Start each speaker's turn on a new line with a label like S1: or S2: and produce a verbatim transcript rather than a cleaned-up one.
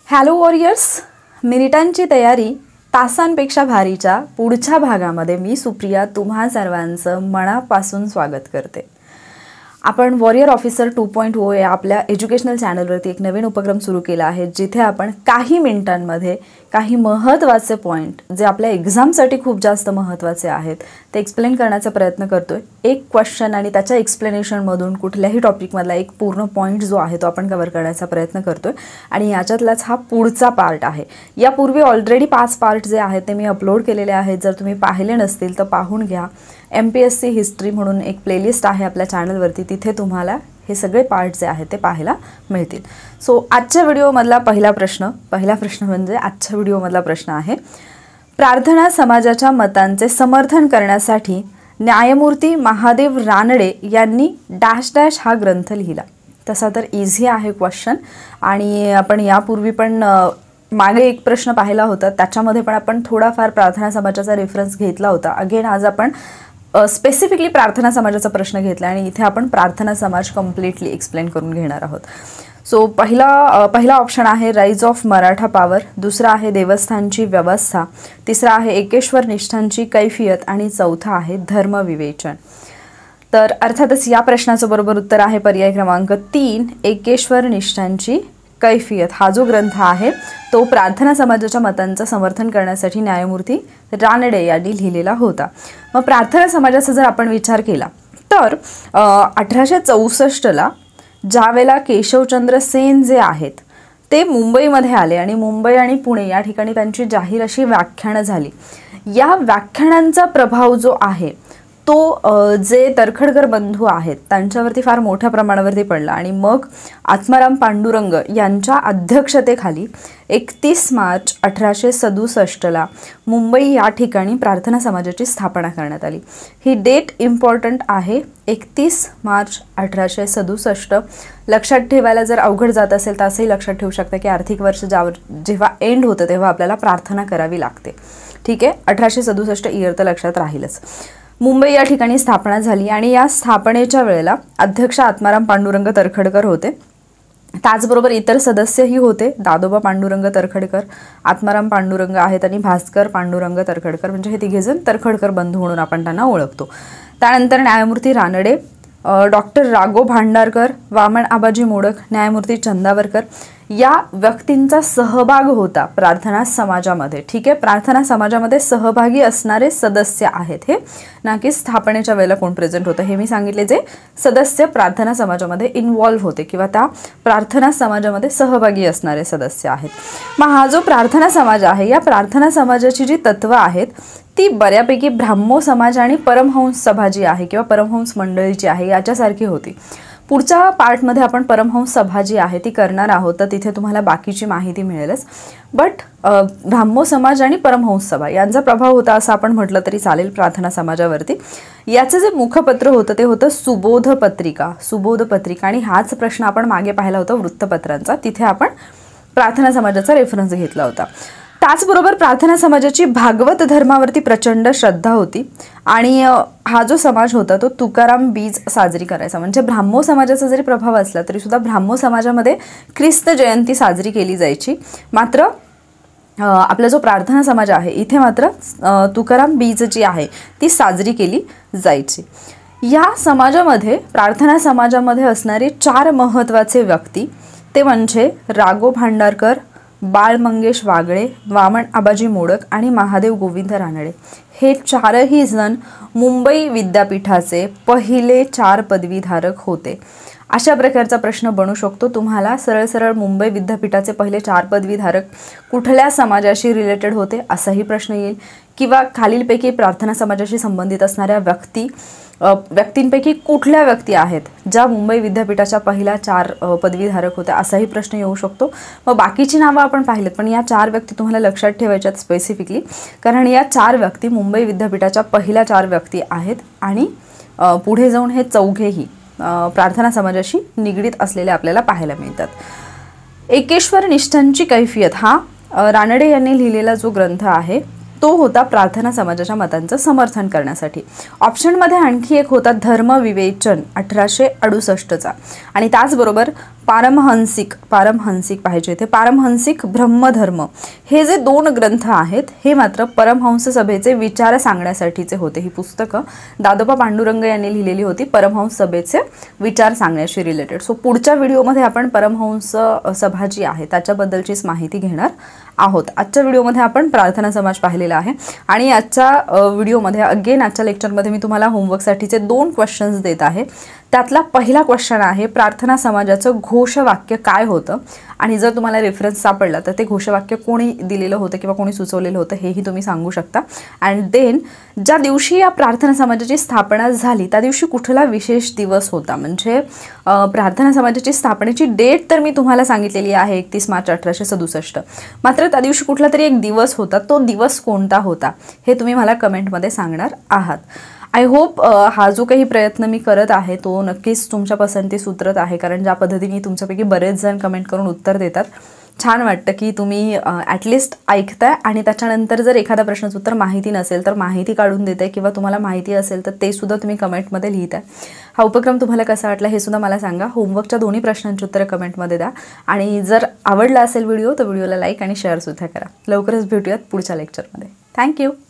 S1: Hello warriors, मिनिटांची तयारी तासांपेक्षा भारीच्या पुढच्या भागामध्ये मी सुप्रिया तुम्हा सर्वांचं मनापासून स्वागत करते। आपण warrior officer two point O या आपल्या एज्युकेशनल चॅनलवरती एक नवीन उपक्रम सुरू केला आहे, जिथे आपण काही मिनिटांमध्ये काही महत्त्वाचे पॉइंट जे आपल्या एक्झामसाठी खूप जास्त महत्त्वाचे आहेत ते एक्सप्लेन करण्याचा प्रयत्न करतोय। एक क्वेश्चन आणि त्याच्या एक्सप्लेनेशनमधून कुठल्याही टॉपिकमधला एक पूर्ण पॉइंट जो आहे तो आपण कव्हर करण्याचा प्रयत्न करतोय आणि याच्यातलाच हा पुढचा पार्ट आहे। यापूर्वी ऑलरेडी पाच पार्ट जे आहेत ते मी अपलोड केलेले आहेत, जर तुम्ही पाहिले नसतील तर पाहून घ्या। M P S C history म्हणून एक प्लेलिस्ट आहे आपल्या चॅनलवरती, तिथे तुम्हाला हे सगळे पार्ट जे आहेत ते पाहायला मिळतील। सो आजच्या व्हिडिओमधला पहिला प्रश्न पहिला प्रश्न म्हणजे आजच्या व्हिडिओमधला प्रश्न आहे, प्रार्थना समाजाच्या मतांचे समर्थन करण्यासाठी न्यायमूर्ती महादेव रानडे यांनी डॅश डॅश हा ग्रंथ लिहिला। तसा तर इझी आहे क्वेश्चन, आणि आपण यापूर्वी पण मागे एक प्रश्न पाहिला होता, त्याच्यामध्ये पण आपण थोडाफार प्रार्थना समाजाचा रेफरन्स घेतला होता। अगेन आज आपण स्पेसिफिकली प्रार्थना समाजाचा प्रश्न घेतला आणि इथे आपण प्रार्थना समाज कम्प्लीटली एक्सप्लेन करून घेणार आहोत। सो पहिला पहिला ऑप्शन आहे राईज ऑफ मराठा पॉवर, दुसरा आहे देवस्थानची व्यवस्था, तिसरा आहे एकेश्वर निष्ठांची कैफियत आणि चौथा आहे धर्मविवेचन। तर अर्थातच या प्रश्नाचं बरोबर उत्तर आहे पर्याय क्रमांक तीन, एकेश्वर निष्ठांची कैफियत। हा जो ग्रंथ आहे तो प्रार्थना समाजाच्या मतांचं समर्थन करण्यासाठी न्यायमूर्ती रानडे यांनी लिहिलेला होता। मग प्रार्थना समाजाचा जर आपण विचार केला तर अठराशे चौसष्टला ज्यावेळेला केशवचंद्र सेन जे आहेत ते मुंबईमध्ये आले आणि मुंबई आणि पुणे या ठिकाणी त्यांची जाहीर अशी व्याख्यानं झाली। या व्याख्यानांचा प्रभाव जो आहे तो जे तरखडकर बंधू आहेत त्यांच्यावरती फार मोठ्या प्रमाणावरती पडला आणि मग आत्माराम पांडुरंग यांच्या अध्यक्षतेखाली एकतीस मार्च अठराशे सदुसष्टला मुंबई या ठिकाणी प्रार्थना समाजाची स्थापना करण्यात आली। ही डेट इम्पॉर्टंट आहे, एकतीस मार्च अठराशे सदुसष्ट। लक्षात ठेवायला जर अवघड जात असेल तर असंही लक्षात ठेवू शकता की आर्थिक वर्ष ज्यावर जेव्हा एंड होतं तेव्हा आपल्याला प्रार्थना करावी लागते। ठीक आहे, अठराशे सदुसष्ट इयर तर लक्षात राहीलच। मुंबई या ठिकाणी स्थापना झाली आणि या स्थापनेच्या वेळेला अध्यक्ष आत्माराम पांडुरंग तरखडकर होते। त्याचबरोबर इतर सदस्यही होते, दादोबा पांडुरंग तरखडकर, आत्माराम पांडुरंग आहेत आणि भास्कर पांडुरंग तरखडकर, म्हणजे हे तिघेजण तरखडकर बंधू म्हणून आपण त्यांना ओळखतो। त्यानंतर न्यायमूर्ती रानडे, डॉक्टर राघो भांडारकर, वामन आबाजी मोडक, न्यायमूर्ती चंदावरकर या व्यक्तींचा सहभाग होता प्रार्थना समाजामध्ये। ठीक आहे, प्रार्थना समाजामध्ये सहभागी असणारे सदस्य आहेत हे, ना की स्थापनेच्या वेळेला कोण प्रेझेंट होतं हे मी सांगितले, जे सदस्य प्रार्थना समाजामध्ये इन्व्हॉल्व होते किंवा त्या प्रार्थना समाजामध्ये सहभागी असणारे सदस्य आहेत। मग हा जो प्रार्थना समाज आहे या प्रार्थना समाजाची जी तत्व आहेत ती बऱ्यापैकी ब्राह्मो समाज आणि परमहंस सभा जी आहे किंवा परमहंस मंडळी जी आहे याच्यासारखी होती। पुढच्या पार्टमध्ये आपण परमहंस सभा जी आहे ती करणार आहोत, तर तिथे तुम्हाला बाकीची माहिती मिळेलच। बट ब्राह्मो समाज आणि परमहंस सभा यांचा प्रभाव होता असं आपण म्हटलं तरी चालेल प्रार्थना समाजावरती। याचं जे मुखपत्र होतं ते होतं सुबोध पत्रिका सुबोध पत्रिका आणि हाच प्रश्न आपण मागे पाहिला होता वृत्तपत्रांचा, तिथे आपण प्रार्थना समाजाचा रेफरन्स घेतला होता। त्याचबरोबर प्रार्थना समाजाची भागवत धर्मावरती प्रचंड श्रद्धा होती आणि हा जो समाज होता तो तुकाराम बीज साजरी करायचा। म्हणजे ब्राह्मो समाजाचा जरी प्रभाव असला तरी सुद्धा ब्राह्मो समाजामध्ये ख्रिस्त जयंती साजरी केली जायची, मात्र आपला जो प्रार्थना समाज आहे इथे मात्र तुकाराम बीज जी आहे ती साजरी केली जायची। या समाजामध्ये प्रार्थना समाजामध्ये असणारे चार महत्त्वाचे व्यक्ती ते म्हणजे राघो भांडारकर, बाळ मंगेश वागळे, वामन आबाजी मोडक आणि महादेव गोविंद रानडे। हे चारही जण मुंबई विद्यापीठाचे पहिले चार पदवीधारक होते। अशा प्रकारचा प्रश्न बनू शकतो तुम्हाला, सरळ सरळ मुंबई विद्यापीठाचे पहिले चार पदवीधारक कुठल्या समाजाशी रिलेटेड होते असाही प्रश्न येईल, किंवा खालीलपैकी प्रार्थना समाजाशी संबंधित असणाऱ्या व्यक्ती व्यक्तींपैकी कुठल्या व्यक्ती आहेत ज्या मुंबई विद्यापीठाच्या पहिल्या चार पदवीधारक होत्या असाही प्रश्न येऊ शकतो। मग बाकीची नावं आपण पाहिलेत, पण या चार व्यक्ती तुम्हाला लक्षात ठेवायच्यात स्पेसिफिकली, कारण या चार व्यक्ती मुंबई विद्यापीठाच्या पहिल्या चार व्यक्ती आहेत आणि पुढे जाऊन हे चौघेही प्रार्थना समाजाशी निगडीत असलेले आपल्याला पाहायला मिळतात। एकेश्वर निष्ठांची कैफियत हा रानडे यांनी लिहिलेला जो ग्रंथ आहे तो होता प्रार्थना समाजाच्या मतांचं समर्थन करण्यासाठी। ऑप्शनमध्ये आणखी एक होता धर्मविवेचन अठराशे अडुसष्टचा, आणि त्याचबरोबर पारमहंसिक पारमहंसिक पाहिजे इथे पारमहंसिक ब्रह्मधर्म हे जे दोन ग्रंथ आहेत हे मात्र परमहंस सभेचे विचार सांगण्यासाठीचे होते। ही पुस्तकं दादोबा पांडुरंग यांनी लिहिलेली होती परमहंस सभेचे विचार सांगण्याशी रिलेटेड। सो पुढच्या व्हिडिओमध्ये आपण परमहंस सभा जी आहे त्याच्याबद्दलचीच माहिती घेणार आहोत। आजच्या व्हिडिओमध्ये आपण प्रार्थना समाज पाहिलेला आहे आणि आजच्या व्हिडिओमध्ये अगेन आजच्या लेक्चरमध्ये मी तुम्हाला होमवर्कसाठीचे दोन क्वेश्चन्स देत आहे। त्यातला पहिला क्वेश्चन आहे प्रार्थना समाजाचं घोषवाक्य काय होतं आणि जर तुम्हाला रेफरन्स सापडला तर ते घोषवाक्य कोणी दिलेलं होतं किंवा कोणी सुचवलेलं होतं हेही तुम्ही सांगू शकता। अँड देन ज्या दिवशी या प्रार्थना समाजाची स्थापना झाली त्या दिवशी कुठला विशेष दिवस होता, म्हणजे प्रार्थना समाजाची स्थापनेची डेट तर मी तुम्हाला सांगितलेली आहे एकतीस मार्च अठराशे सदुसष्ट, मात्र त्या दिवशी कुठला तरी एक दिवस होता, तो दिवस कोणता होता हे तुम्ही मला कमेंटमध्ये सांगणार आहात। आय होप हा जो काही प्रयत्न मी करत आहे तो नक्कीच तुमच्या पसंतीस उतरत आहे, कारण ज्या पद्धतीने तुमच्यापैकी बरेच जण कमेंट करून उत्तर देतात छान वाटतं की तुम्ही ॲटलिस्ट ऐकताय आणि त्याच्यानंतर जर एखादा प्रश्नाचं उत्तर माहिती नसेल तर माहिती काढून देताय किंवा तुम्हाला माहिती असेल तर ते सुद्धा तुम्ही कमेंटमध्ये लिहिताय। हा उपक्रम तुम्हाला कसा वाटला हे सुद्धा मला सांगा। होमवर्कच्या दोन्ही प्रश्नांची उत्तरं कमेंटमध्ये द्या आणि जर आवडला असेल व्हिडिओ तर व्हिडिओला लाईक आणि शेअरसुद्धा करा। लवकरच भेटूयात पुढच्या लेक्चरमध्ये। थँक्यू।